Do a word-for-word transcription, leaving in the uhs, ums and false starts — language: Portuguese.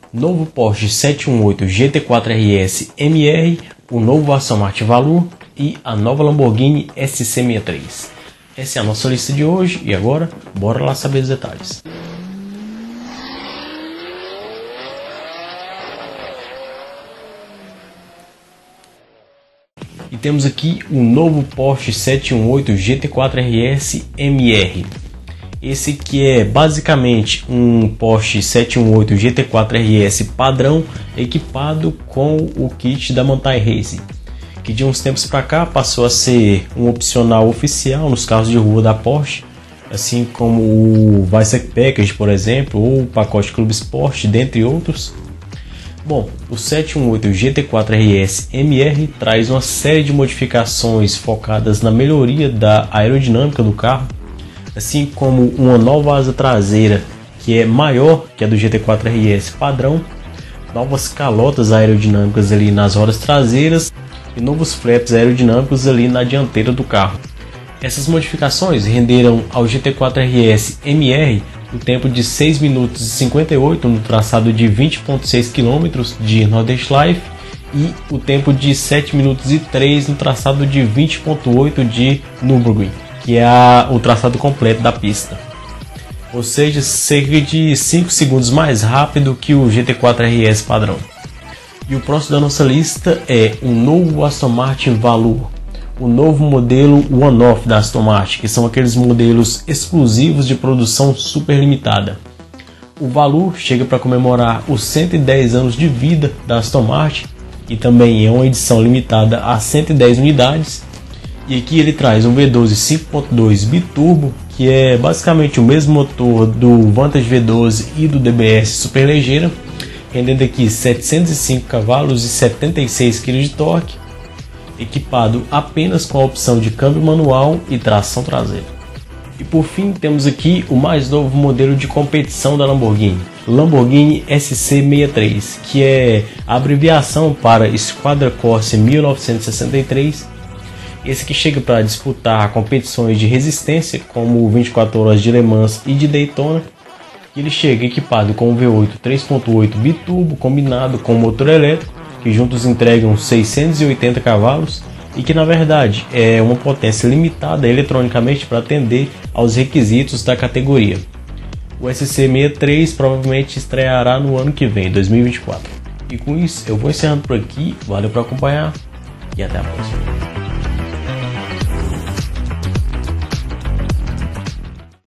novo Porsche sete um oito G T quatro R S M R, o novo Aston Martin Valor e a nova Lamborghini S C sessenta e três. Essa é a nossa lista de hoje e agora bora lá saber os detalhes. E temos aqui o novo Porsche sete um oito G T quatro R S M R. Esse que é basicamente um Porsche sete um oito G T quatro R S padrão equipado com o kit da Manthey Racing, que de uns tempos para cá passou a ser um opcional oficial nos carros de rua da Porsche, assim como o Vice Package, por exemplo, ou o pacote Clube Sport, dentre outros. Bom, o sete um oito G T quatro R S M R traz uma série de modificações focadas na melhoria da aerodinâmica do carro, assim como uma nova asa traseira que é maior que a do G T quatro R S padrão, novas calotas aerodinâmicas ali nas rodas traseiras e novos flaps aerodinâmicos ali na dianteira do carro. Essas modificações renderam ao G T quatro R S M R o tempo de seis minutos e cinquenta e oito no traçado de vinte vírgula seis quilômetros de Nordeste Life e o tempo de sete minutos e três no traçado de vinte vírgula oito de Nürburgring, que é a, o traçado completo da pista. Ou seja, cerca de cinco segundos mais rápido que o G T quatro R S padrão. E o próximo da nossa lista é o novo Aston Martin Valor, o novo modelo One-Off da Aston Martin, que são aqueles modelos exclusivos de produção super limitada. O Valor chega para comemorar os cento e dez anos de vida da Aston Martin e também é uma edição limitada a cento e dez unidades. E aqui ele traz um V doze cinco ponto dois biturbo, que é basicamente o mesmo motor do Vantage V doze e do D B S Superleggera, rendendo aqui setecentos e cinco cavalos e setenta e seis quilos de torque, equipado apenas com a opção de câmbio manual e tração traseira. E por fim temos aqui o mais novo modelo de competição da Lamborghini, Lamborghini S C sessenta e três, que é a abreviação para Squadra Corsa mil novecentos e sessenta e três. Esse que chega para disputar competições de resistência como vinte e quatro horas de Le Mans e de Daytona. Ele chega equipado com um V oito três ponto oito biturbo combinado com motor elétrico, que juntos entregam seiscentos e oitenta cavalos e que na verdade é uma potência limitada eletronicamente para atender aos requisitos da categoria. O S C sessenta e três provavelmente estreará no ano que vem, dois mil e vinte e quatro. E com isso eu vou encerrando por aqui, valeu por acompanhar e até a próxima.